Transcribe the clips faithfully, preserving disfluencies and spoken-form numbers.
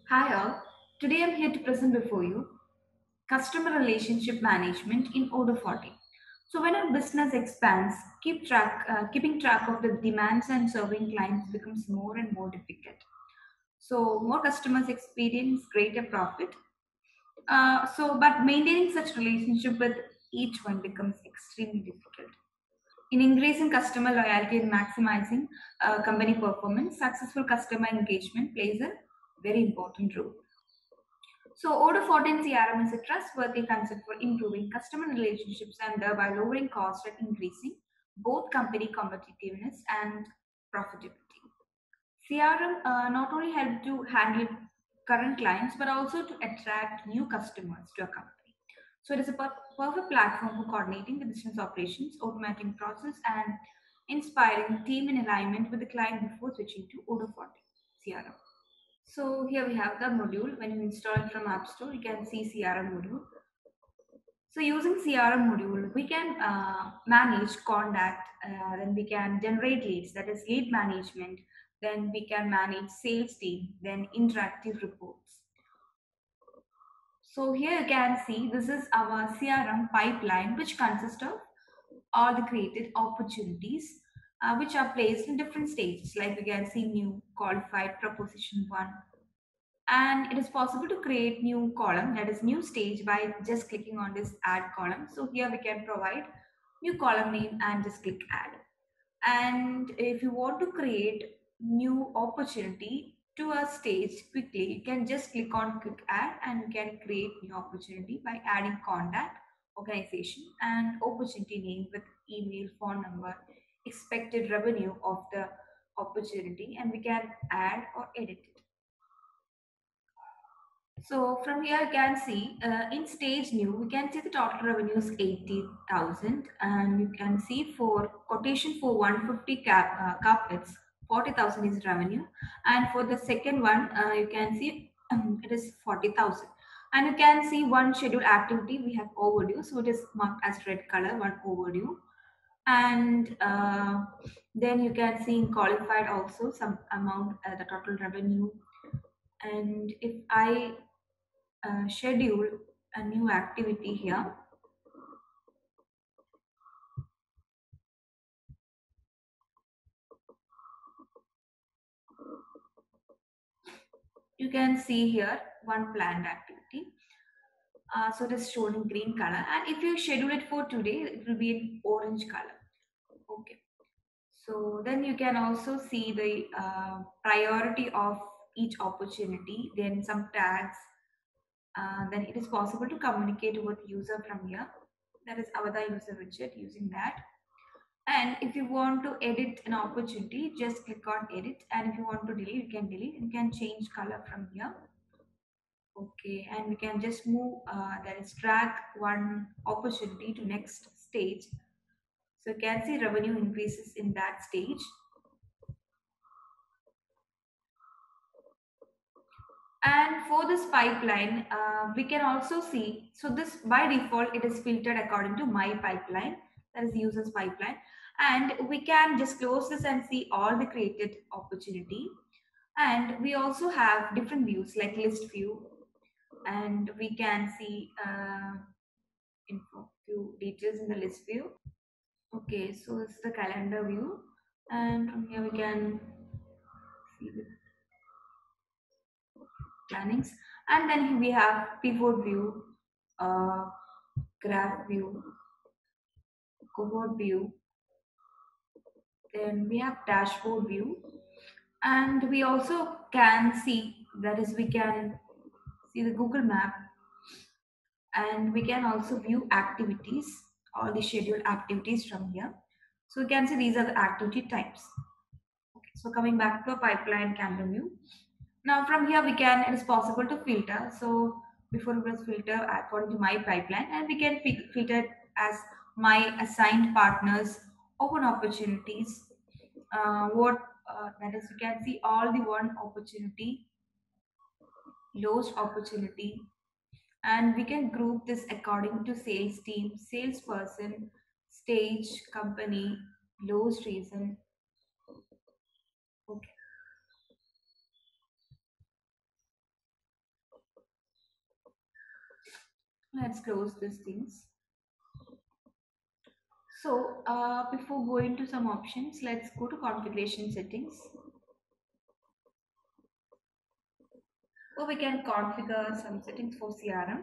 Hi all. Today I'm here to present before you customer relationship management in order forty. So when a business expands, keep track, uh, keeping track of the demands and serving clients becomes more and more difficult. So more customers experience greater profit. Uh, so but maintaining such relationship with each one becomes extremely difficult. In increasing customer loyalty and maximizing uh, company performance, successful customer engagement plays a very important role. So, Order fourteen C R M is a trustworthy concept for improving customer relationships and thereby lowering costs and increasing both company competitiveness and profitability. C R M uh, not only help to handle current clients but also to attract new customers to a company. So, it is a per- perfect platform for coordinating the business operations, automating process, and inspiring team in alignment with the client before switching to Order fourteen C R M. So here we have the module. When you install it from App Store, you can see C R M module. So using C R M module, we can uh, manage contact, uh, then we can generate leads, that is lead management, then we can manage sales team, then interactive reports. So here you can see this is our C R M pipeline, which consists of all the created opportunities, uh, which are placed in different stages. Like we can see new, qualified, proposition one, and it is possible to create new column, that is new stage, by just clicking on this add column. So here we can provide new column name and just click add. And if you want to create new opportunity to a stage quickly, you can just click on quick add and you can create new opportunity by adding contact, organization, and opportunity name with email, phone number, expected revenue of the opportunity, and we can add or edit it. So from here you can see uh, in stage new, we can see the total revenue is eighty thousand, and you can see for quotation for one hundred fifty cap, uh, carpets, forty thousand is revenue, and for the second one uh, you can see um, it is forty thousand. And you can see one scheduled activity, we have overdue, so it is marked as red color, one overdue. And uh, then you can see in qualified also some amount, uh, the total revenue. And if I uh, schedule a new activity here, you can see here one planned activity. Uh, so it is shown in green color, and if you schedule it for today, it will be in orange color. Okay. So then you can also see the uh, priority of each opportunity, then some tags. Uh, then it is possible to communicate with user from here. That is avatar user widget using that. And if you want to edit an opportunity, just click on edit. And if you want to delete, you can delete. You can change color from here. Okay, and we can just move, uh, that is drag one opportunity to next stage. So you can see revenue increases in that stage. And for this pipeline, uh, we can also see, so this by default, it is filtered according to my pipeline, that is users pipeline. And we can just close this and see all the created opportunity. And we also have different views like list view, and we can see uh, info few details in the list view. Okay, so it's the calendar view, and from here we can see the plannings. And then we have pivot view, uh, graph view, cohort view. Then we have dashboard view, and we also can see, that is we can see the Google Map, and we can also view activities, all the scheduled activities from here. So we can see these are the activity types. Okay, so coming back to a pipeline calendar view. Now from here we can, it is possible to filter. So before we press filter according to my pipeline, and we can fil- filter it as my assigned partners, open opportunities, uh, what uh, that is, you can see all the one opportunity, lost opportunity, and we can group this according to sales team, salesperson, stage, company, lowest reason. Okay. Let's close these things. So uh, before going to some options, let's go to configuration settings. Or we can configure some settings for C R M.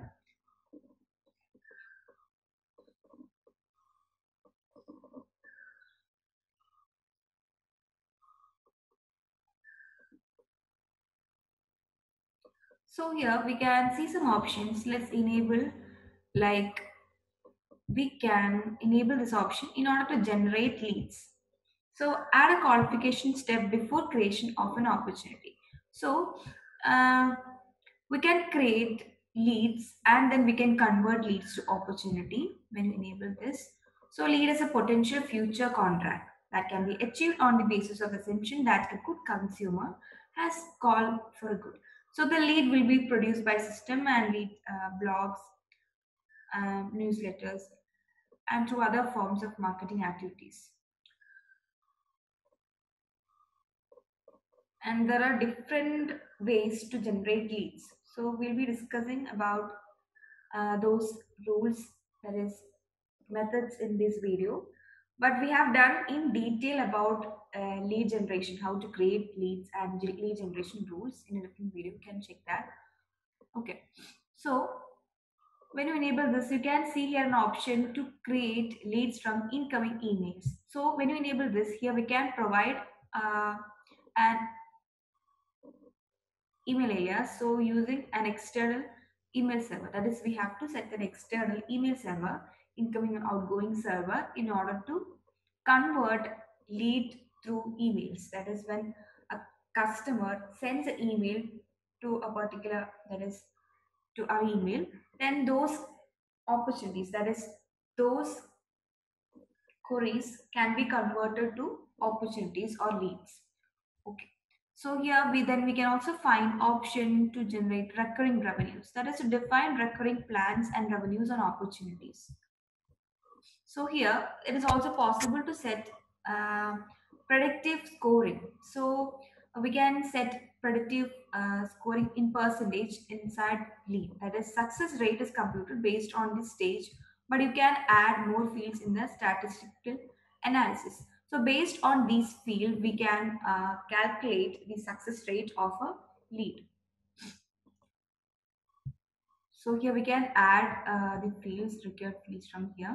So here we can see some options. Let's enable, like we can enable this option in order to generate leads. So add a qualification step before creation of an opportunity. So uh, we can create leads and then we can convert leads to opportunity when we enable this. So lead is a potential future contract that can be achieved on the basis of assumption that a good consumer has called for a good. So the lead will be produced by system and lead uh, blogs, um, newsletters, and through other forms of marketing activities. And there are different ways to generate leads. So we'll be discussing about uh, those rules, that is methods, in this video. But we have done in detail about uh, lead generation, how to create leads and ge- lead generation rules in a different video. You can check that. Okay. So when you enable this, you can see here an option to create leads from incoming emails. So when you enable this, here we can provide uh, an email alias. So using an external email server, that is, we have to set an external email server, incoming and outgoing server, in order to convert lead through emails. That is, when a customer sends an email to a particular, that is, to our email, then those opportunities, that is, those queries can be converted to opportunities or leads. Okay. So here we then we can also find option to generate recurring revenues. That is, to define recurring plans and revenues on opportunities. So here it is also possible to set uh, predictive scoring. So we can set predictive uh, scoring in percentage inside lead. That is, success rate is computed based on this stage, but you can add more fields in the statistical analysis. So based on these fields, we can uh, calculate the success rate of a lead. So here we can add uh, the fields, required fields from here.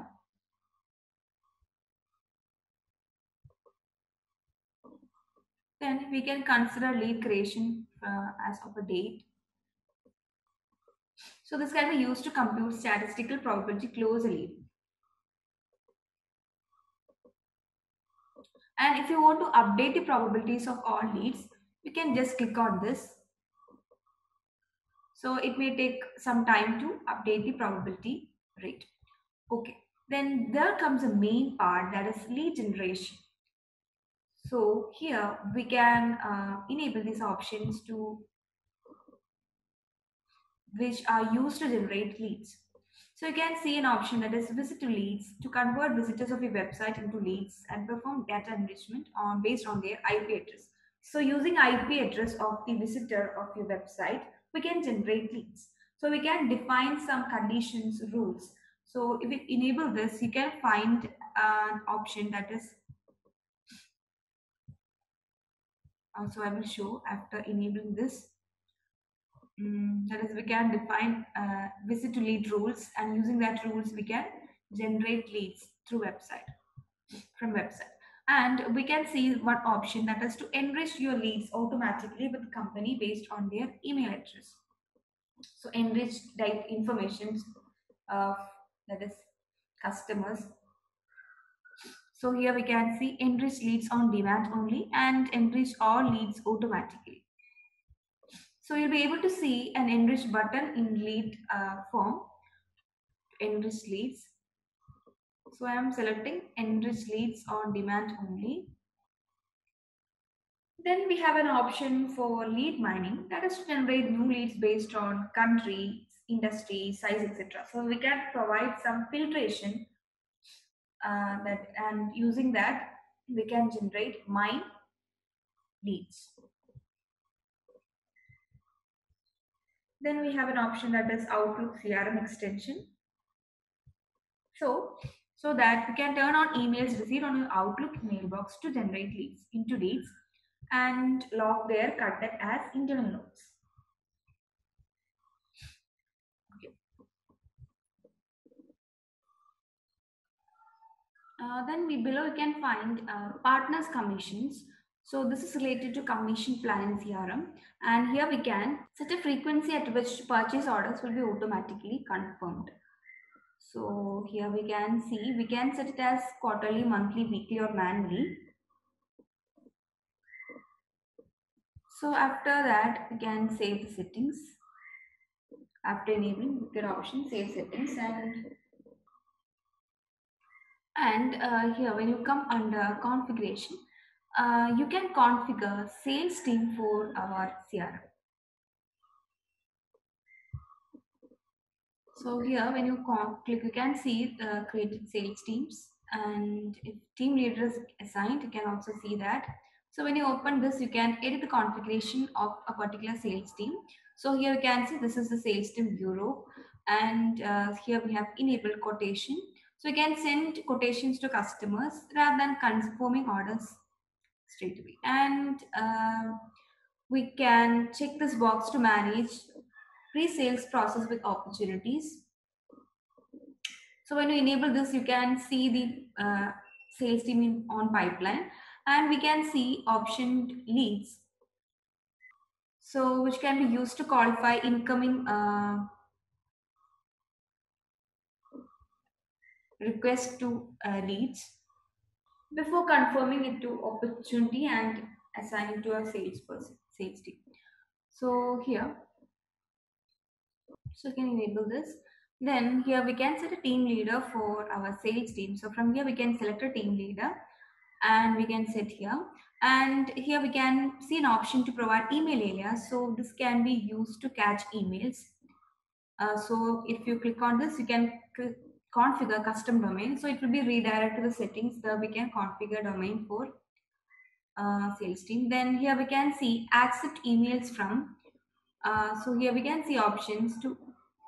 Then we can consider lead creation uh, as of a date. So this can be used to compute statistical probability close a lead. And if you want to update the probabilities of all leads, you can just click on this. So it may take some time to update the probability rate. Okay. Then there comes a main part, that is lead generation. So here we can uh, enable these options to which are used to generate leads. So you can see an option that is visit to leads, to convert visitors of your website into leads and perform data enrichment on based on their I P address. So using I P address of the visitor of your website, we can generate leads. So we can define some conditions, rules. So if we enable this, you can find an option that is, uh, so I will show after enabling this. Mm, that is, we can define uh, visit to lead rules, and using that rules we can generate leads through website, from website. And we can see one option, that is to enrich your leads automatically with company based on their email address. So enrich type information of, that is, customers. So here we can see enrich leads on demand only and enrich all leads automatically. So you'll be able to see an enrich button in lead uh, form, enrich leads. So I am selecting enrich leads on demand only. Then we have an option for lead mining, that is to generate new leads based on country, industry, size, et cetera. So we can provide some filtration uh, that, and using that we can generate mine leads. Then we have an option that is Outlook C R M extension. So, so that we can turn on emails received on your Outlook mailbox to generate leads into leads and log their content as internal notes. Okay. Uh, then we below you can find uh, partners commissions. So this is related to commission plan in C R M, and here we can set a frequency at which purchase orders will be automatically confirmed. So here we can see we can set it as quarterly, monthly, weekly, or manually. So after that we can save the settings. After enabling the option, save settings, and and uh, here when you come under configuration, uh, you can configure sales team for our C R M. So here when you click, you can see uh, created sales teams, and if team leader is assigned, you can also see that. So when you open this, you can edit the configuration of a particular sales team. So here you can see this is the sales team bureau, and uh, here we have enabled quotation. So you can send quotations to customers rather than confirming orders straight away. And uh, we can check this box to manage pre-sales process with opportunities. So when you enable this, you can see the uh, sales team in, on pipeline, and we can see optioned leads. So which can be used to qualify incoming uh, request to uh, leads before confirming it to opportunity and assigning to a salesperson, sales team. So here, so you can enable this. Then here we can set a team leader for our sales team. So from here we can select a team leader and we can set here, and here we can see an option to provide email alias. So this can be used to catch emails. Uh, so if you click on this, you can configure custom domain. So it will be redirected to the settings that we can configure domain for uh, sales team. Then here we can see accept emails from. Uh, so here we can see options to.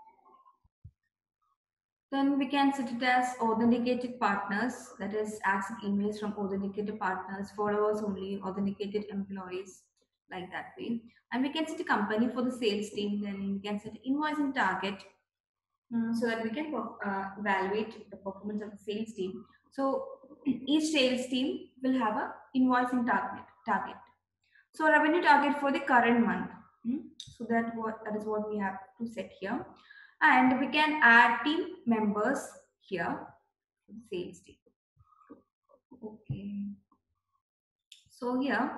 Then we can set it as authenticated partners, that is accept emails from authenticated partners, followers only, authenticated employees, like that way. And we can set a company for the sales team, then we can set invoicing target mm, so that we can uh, evaluate the performance of the sales team. So each sales team will have a invoicing target. target. So revenue target for the current month. mm, So that what that is what we have to set here, and we can add team members here, sales team. Okay, so here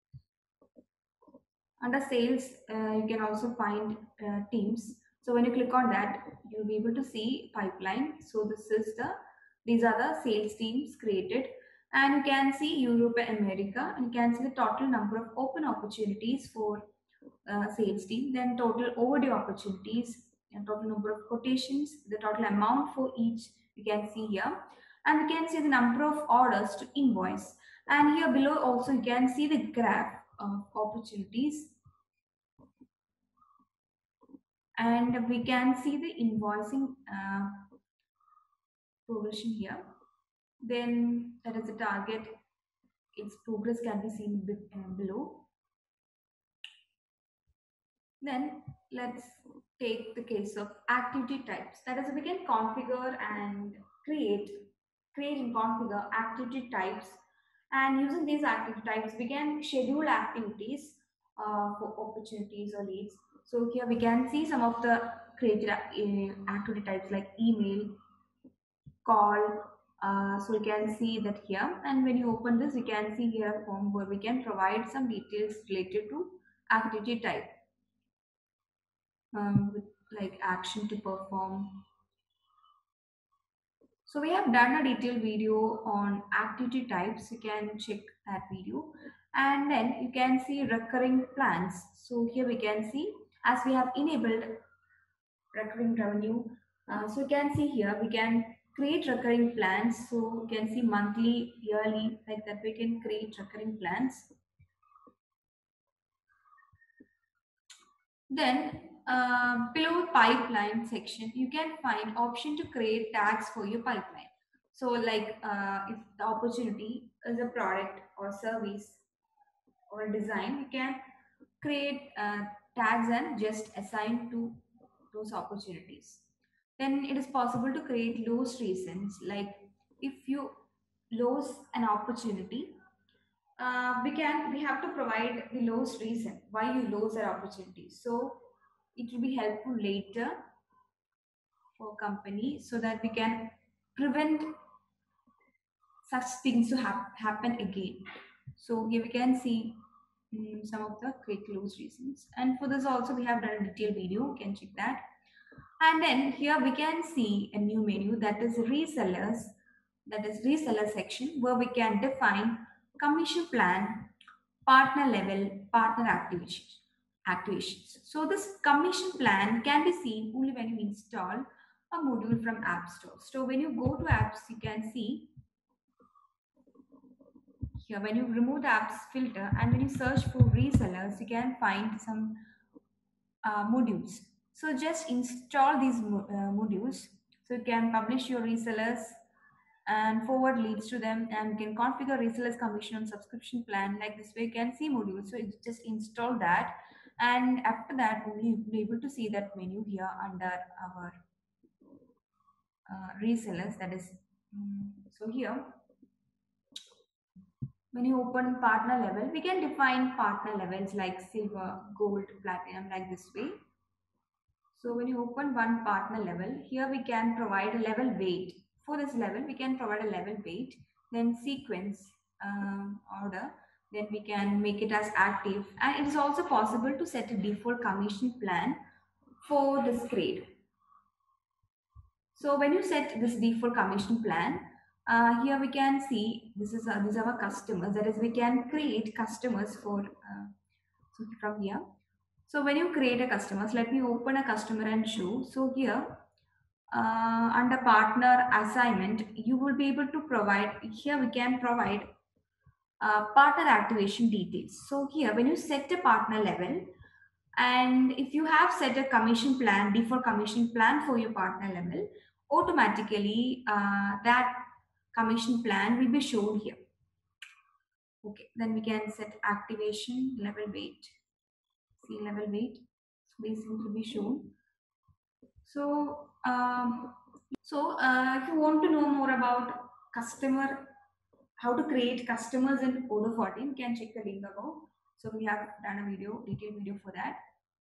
under sales uh, you can also find uh, teams. So when you click on that, you'll be able to see pipeline. So this is the these are the sales teams created, and you can see Europe and America, and you can see the total number of open opportunities for uh, sales team, then total overdue opportunities, and total number of quotations, the total amount for each you can see here, and we can see the number of orders to invoice, and here below also you can see the graph of opportunities, and we can see the invoicing uh, progression here. Then that is the target, its progress can be seen uh, below. Then let's take the case of activity types. That is, we can configure and create, create and configure activity types. And using these activity types, we can schedule activities uh, for opportunities or leads. So here we can see some of the created uh, activity types like email, call. Uh, so you can see that here. And when you open this, you can see here a form where we can provide some details related to activity type. Um, with like action to perform. So we have done a detailed video on activity types. You can check that video, and then you can see recurring plans. So here we can see as we have enabled recurring revenue. Uh, so you can see here we can create recurring plans. So you can see monthly, yearly, like that. We can create recurring plans. Then Um, below pipeline section, you can find option to create tags for your pipeline. So like uh, if the opportunity is a product or service or design, you can create uh, tags and just assign to those opportunities. Then it is possible to create lost reasons, like if you lose an opportunity, uh, we can we have to provide the lost reason why you lose that opportunity. So it will be helpful later for company so that we can prevent such things to hap- happen again. So here we can see mm, some of the quick loose reasons, and for this also we have done a detailed video, you can check that. And then here we can see a new menu, that is resellers, that is reseller section, where we can define commission plan, partner level, partner activations. activations. So this commission plan can be seen only when you install a module from App Store. So when you go to apps, you can see here when you remove the apps filter and when you search for resellers, you can find some uh, modules. So just install these mo- uh, modules. So you can publish your resellers and forward leads to them, and can configure resellers commission on subscription plan. Like this way you can see modules. So it's just install that, and after that only you'll be able to see that menu here under our uh, resellers. That is, mm, so here when you open partner level, we can define partner levels like silver, gold, platinum, like this way. So when you open one partner level, here we can provide a level weight. For this level, we can provide a level weight, then sequence um, order, then we can make it as active. And it is also possible to set a default commission plan for this grade. So when you set this default commission plan, uh, here we can see this is uh, these are our customers. That is, we can create customers for uh, so from here. So when you create a customers, let me open a customer and show. So here uh, under partner assignment, you will be able to provide, here we can provide uh, partner activation details. So here when you set a partner level, and if you have set a commission plan, default commission plan for your partner level, automatically uh, that commission plan will be shown here. Okay, then we can set activation level weight, see level weight, so these will be shown. So um, So, uh, if you want to know more about customer, how to create customers in Odoo fourteen, you can check the link above. So, we have done a video, detailed video for that.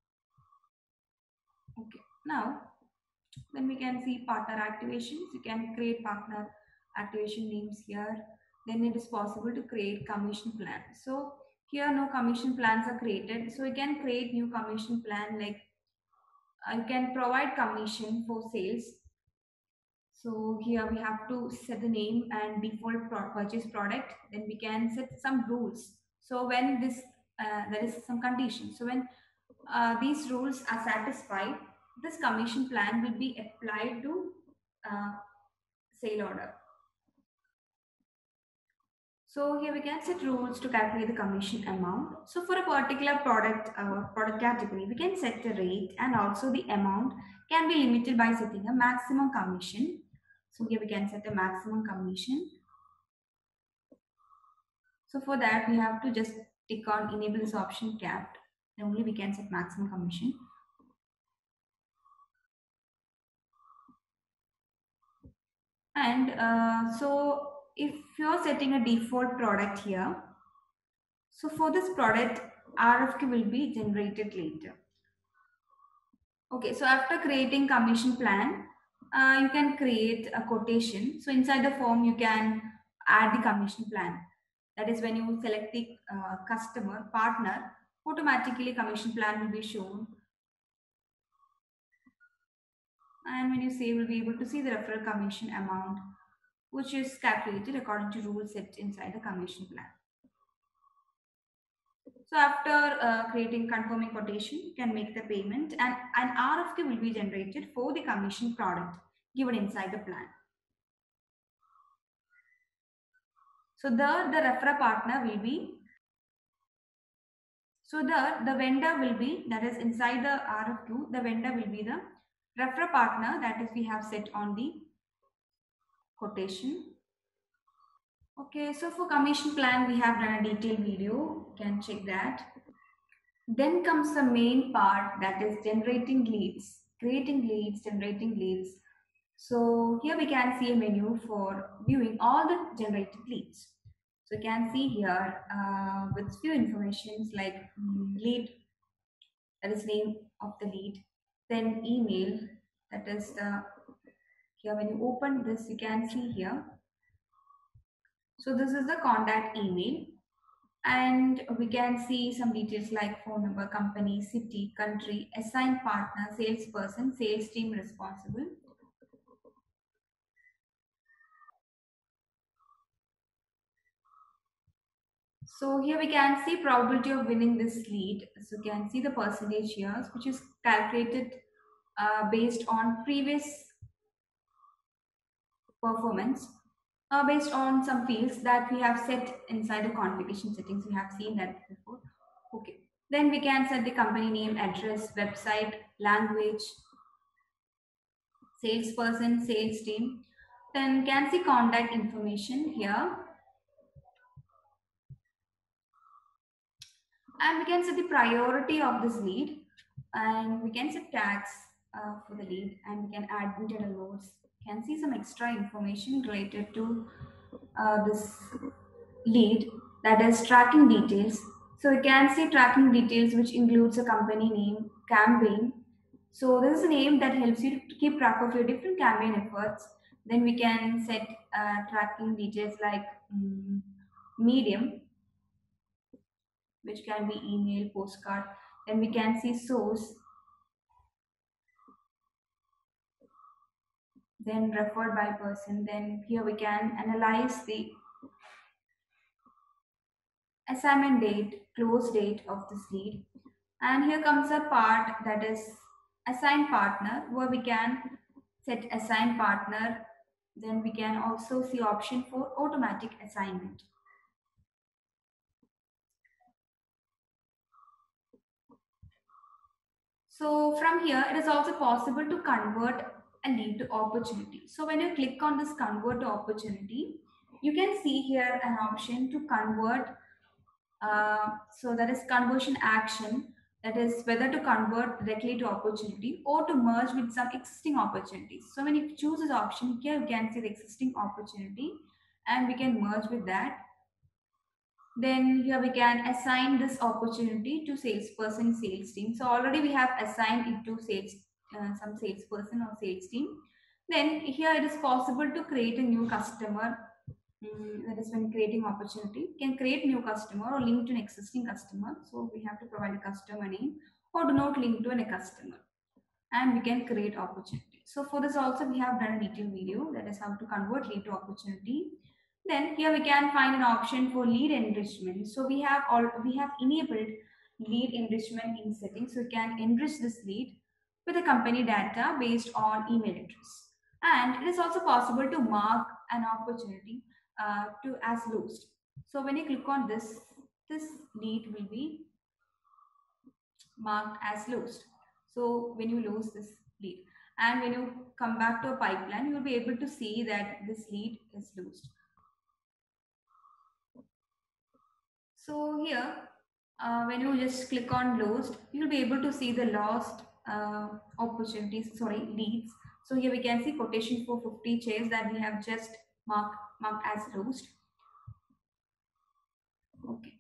Okay, now then we can see partner activations. You can create partner activation names here. Then it is possible to create commission plan. So, here no commission plans are created. So, you can create new commission plan, like uh, you can provide commission for sales. So here we have to set the name and default pro- purchase product. Then we can set some rules. So when this, uh, there is some condition. So when uh, these rules are satisfied, this commission plan will be applied to uh, sale order. So here we can set rules to calculate the commission amount. So for a particular product uh, product category, we can set the rate, and also the amount can be limited by setting a maximum commission. So here we can set a maximum commission. So for that, we have to just tick on enable this option capped. Then only we can set maximum commission. And uh, so if you're setting a default product here, so for this product, R F Q will be generated later. Okay, so after creating commission plan, uh, you can create a quotation. So inside the form, you can add the commission plan. That is when you select the uh, customer partner, automatically commission plan will be shown. And when you save, you'll be able to see the referral commission amount, which is calculated according to rules set inside the commission plan. So after uh, creating confirming quotation, you can make the payment, and an R F Q will be generated for the commission product given inside the plan. So there the referral partner will be, So the, the vendor will be, that is inside the R F Q, the vendor will be the refer partner, that is we have set on the quotation. Okay, so for commission plan, we have done a detailed video. You can check that. Then comes the main part, that is generating leads, creating leads, generating leads. So here we can see a menu for viewing all the generated leads. So you can see here uh, with few informations like mm, lead, that is name of the lead, then email, that is the, here when you open this you can see here. So this is the contact email, and we can see some details like phone number, company, city, country, assigned partner, salesperson, sales team responsible. So here we can see probability of winning this lead. So you can see the percentage here, which is calculated uh, based on previous performance, uh, based on some fields that we have set inside the configuration settings. We have seen that before. Okay. Then we can set the company name, address, website, language, salesperson, sales team. Then can see contact information here. And we can set the priority of this lead, and we can set tags uh, for the lead, and we can add internal notes. Can see some extra information related to uh, this lead, that is tracking details. So we can see tracking details, which includes a company name, campaign. So this is a name that helps you to keep track of your different campaign efforts. Then we can set uh, tracking details like mm, medium, which can be email, postcard. Then we can see source, then referred by person. Then here we can analyze the assignment date, close date of this lead. And here comes a part, that is assign partner, where we can set assign partner. Then we can also see option for automatic assignment. So from here, it is also possible to convert a lead to opportunity. So when you click on this convert to opportunity, you can see here an option to convert. Uh, so that is conversion action. That is whether to convert directly to opportunity or to merge with some existing opportunities. So when you choose this option here, you can see the existing opportunity and we can merge with that. Then here we can assign this opportunity to salesperson, sales team. So already we have assigned it to sales, uh, some salesperson or sales team. Then here it is possible to create a new customer. Mm, that is when creating opportunity. Can create new customer or link to an existing customer. So we have to provide a customer name or do not link to an, a customer. And we can create opportunity. So for this also we have done a detailed video, that is how to convert lead to opportunity. Then here we can find an option for lead enrichment. So we have all we have enabled lead enrichment in settings. So we can enrich this lead with the company data based on email address. And it is also possible to mark an opportunity uh, to as lost. So when you click on this, this lead will be marked as lost. So when you lose this lead, and when you come back to a pipeline, you will be able to see that this lead is lost. So here, uh, when you just click on lost, you will be able to see the lost uh, opportunities, sorry, leads. So here we can see quotation for fifty chairs that we have just marked marked as lost. Okay.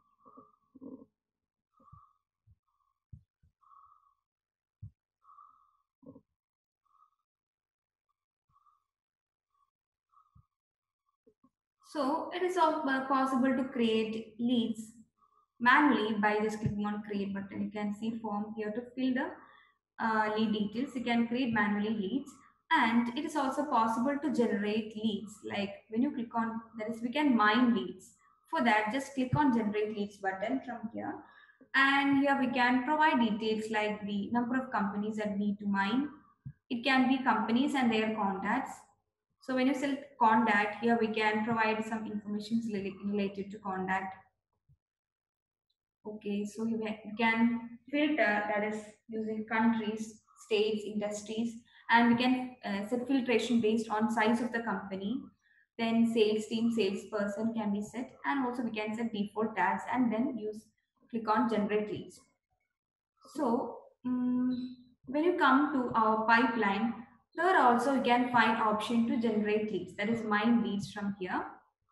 So it is all uh, possible to create leads manually by just clicking on create button. You can see form here to fill the uh, lead details. You can create manually leads, and it is also possible to generate leads. Like when you click on, that is we can mine leads. For that, just click on generate leads button from here, and here we can provide details like the number of companies that we need to mine. It can be companies and their contacts. So when you select contact, here we can provide some information related to contact. Okay, so you ha- you can filter, that is using countries, states, industries, and we can uh, set filtration based on size of the company. Then sales team, salesperson can be set, and also we can set default tags, and then use click on generate leads. So mm when you come to our pipeline, there also you can find option to generate leads. That is mine leads from here.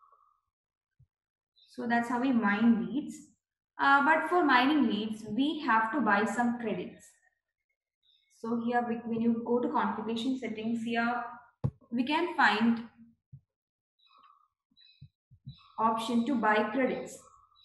So that's how we mine leads. Uh, but for mining leads, we have to buy some credits. So here, we- when you go to configuration settings here, we can find option to buy credits.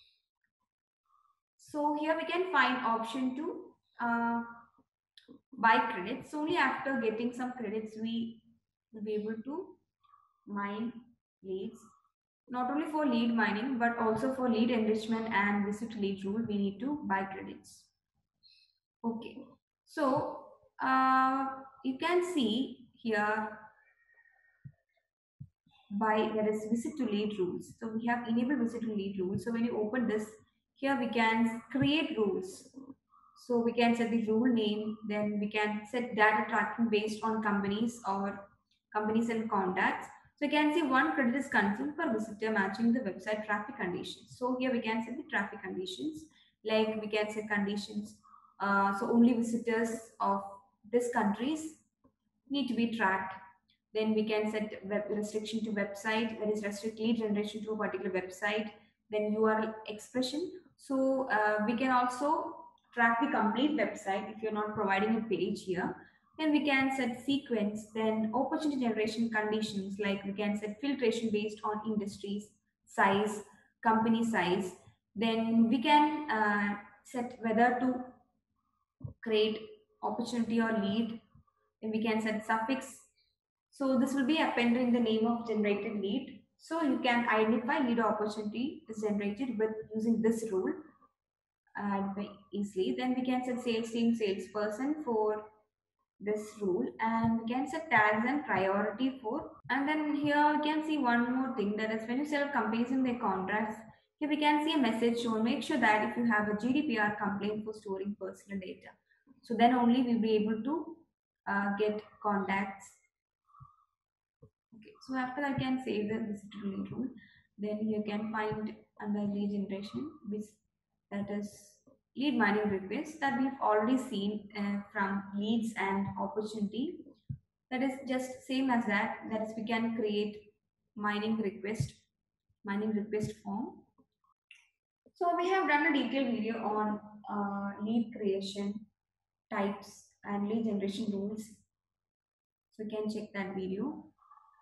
So here we can find option to uh, buy credits. So only after getting some credits, we will be able to mine leads. Not only for lead mining, but also for lead enrichment and visit lead rule, we need to buy credits. Okay, so uh, you can see here by there is visit to lead rules. So we have enabled visit to lead rules. So when you open this, here we can create rules. So we can set the rule name, then we can set data tracking based on companies or companies and contacts. So you can see one credit is consumed per visitor matching the website traffic conditions. So here we can set the traffic conditions, like we can set conditions. Uh, so only visitors of this countries need to be tracked. Then we can set web restriction to website, that is restrict lead generation to a particular website. Then U R L expression. So uh, we can also track the complete website if you're not providing a page here. Then we can set sequence, then opportunity generation conditions, like we can set filtration based on industries, size, company size. Then we can uh, set whether to create opportunity or lead. Then we can set suffix. So this will be appended in the name of generated lead. So you can identify lead opportunity is generated with using this rule and very easily. Then we can set sales team salesperson for this rule, and we can set tags and priority for. And then here we can see one more thing, that is when you sell companies in their contracts, here we can see a message shown. Make sure that if you have a G D P R complaint for storing personal data, so then only we'll be able to uh, get contacts. Okay, so after I can save the visit to lead rule, then you can find under lead generation, which that is lead mining requests that we've already seen uh, from leads and opportunity. That is just same as that. That is, we can create mining request, mining request form. So we have done a detailed video on uh, lead creation types and lead generation rules. So you can check that video.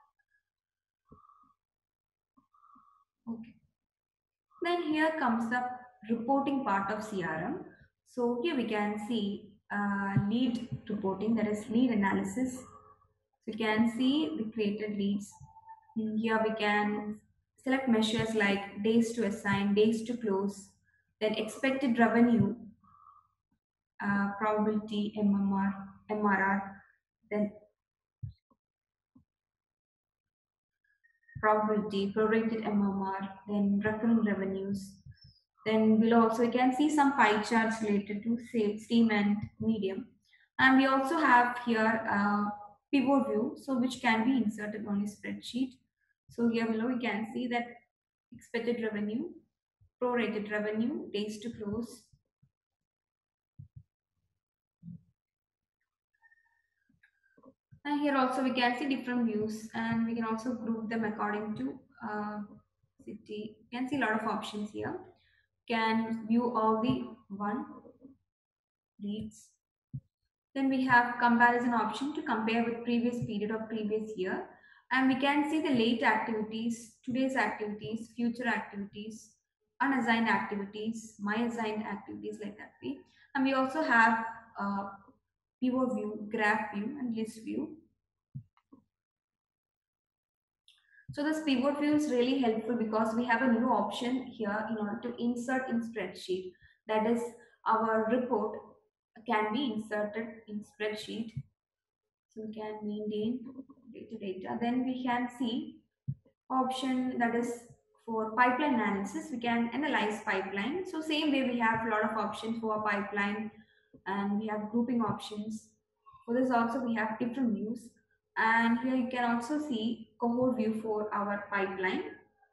Okay. Then here comes the reporting part of C R M. So here we can see uh, lead reporting, that is lead analysis. So you can see the created leads. Mm, Here we can select measures like days to assign, days to close, then expected revenue, uh, probability, M M R, M R R, then probability, prorated M M R, then recurring revenues. Then below also you can see some pie charts related to sales team and medium. And we also have here a pivot view, so which can be inserted on a spreadsheet. So here below you can see that expected revenue, prorated revenue, days to close. And here also we can see different views, and we can also group them according to uh, city. You can see a lot of options here. Can view all the one leads. Then we have comparison option to compare with previous period or previous year. And we can see the late activities, today's activities, future activities, unassigned activities, my assigned activities, like that way. And we also have uh, pivot view, graph view, and list view. So this pivot view is really helpful because we have a new option here in order to insert in spreadsheet. That is, our report can be inserted in spreadsheet. So we can maintain data data. Then we can see option, that is for pipeline analysis, we can analyze pipeline. So same way we have a lot of options for pipeline, and we have grouping options. For this also we have different views, and here you can also see cohort view for our pipeline.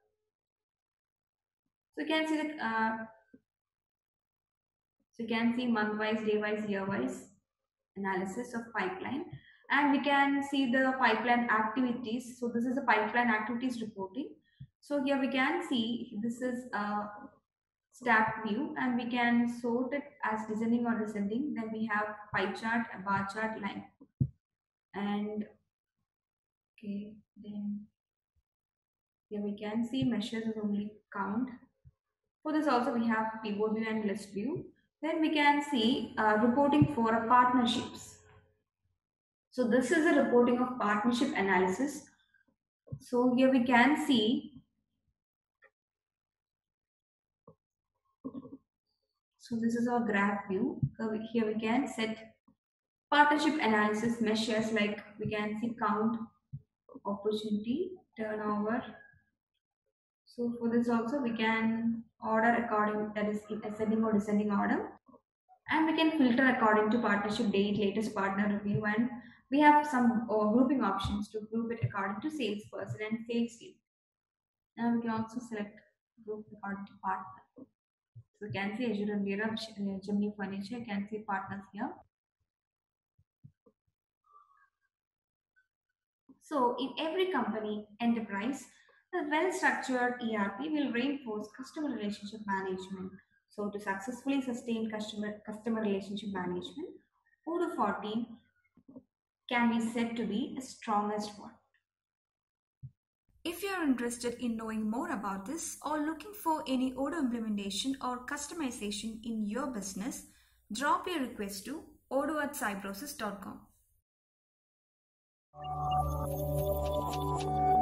So you can see the uh, so you can see month wise, day wise, year wise analysis of pipeline, and we can see the pipeline activities. So this is the pipeline activities reporting. So here we can see this is a stack view, and we can sort it as descending or descending. Then we have pie chart, a bar chart, line, and okay, then here we can see measures of only count. For this also we have pivot view and list view. Then we can see uh, reporting for uh, partnerships. So this is a reporting of partnership analysis. So here we can see, so this is our graph view. So we- here we can set partnership analysis measures, like we can see count, opportunity, turnover. So for this also we can order according, that is in ascending or descending order, and we can filter according to partnership date, latest partner review, and we have some uh, grouping options to group it according to salesperson and sales team. And we can also select group according to partner. So you can see Azure and Mira, Gemini Furniture, you can see partners here. So in every company enterprise, a well-structured E R P will reinforce customer relationship management. So to successfully sustain customer customer relationship management, Odoo fourteen can be said to be the strongest one. If you are interested in knowing more about this or looking for any Odoo implementation or customization in your business, drop your request to odoo at cybrosys dot com.